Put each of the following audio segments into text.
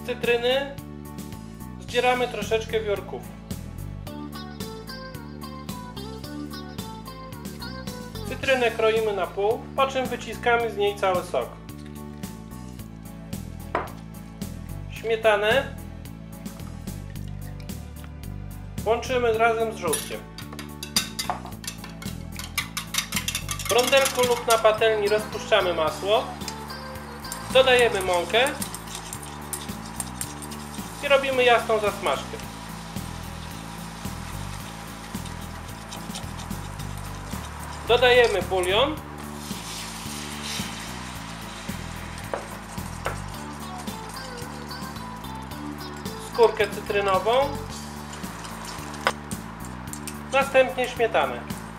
Z cytryny zdzieramy troszeczkę wiórków. Cytrynę kroimy na pół, po czym wyciskamy z niej cały sok. Śmietanę łączymy razem z żółtkiem. W rondelku lub na patelni rozpuszczamy masło, dodajemy mąkę i robimy jasną zasmażkę. Dodajemy bulion, skórkę cytrynową, następnie śmietanę.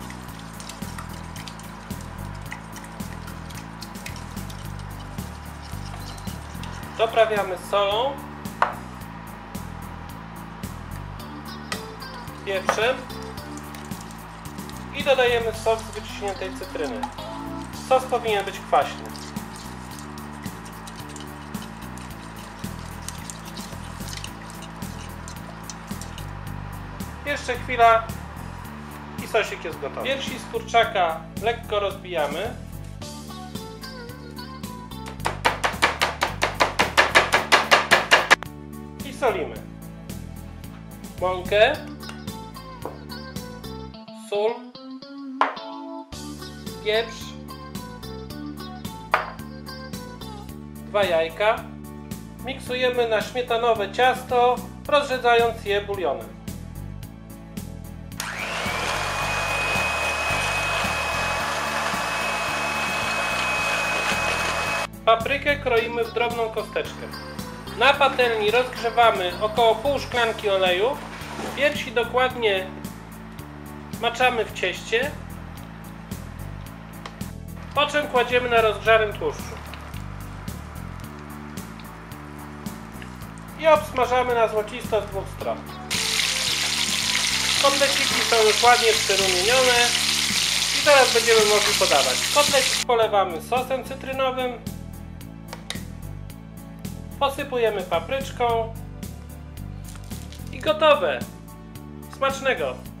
Doprawiamy solą, pieprzem i dodajemy sok z wyciśniętej cytryny. Sos powinien być kwaśny. Jeszcze chwila i sosik jest gotowy. Piersi z kurczaka lekko rozbijamy. I solimy. Mąkę, sól, pieprz, 2 jajka. Miksujemy na śmietanowe ciasto, rozrzedzając je bulionem. Paprykę kroimy w drobną kosteczkę. Na patelni rozgrzewamy około pół szklanki oleju. Piersi dokładnie maczamy w cieście, po czym kładziemy na rozgrzanym tłuszczu i obsmażamy na złocisto z 2 stron. Kotleciki są już ładnie przyrumienione i teraz będziemy mogli podawać. Kotlecik polewamy sosem cytrynowym, posypujemy papryczką i gotowe! Smacznego!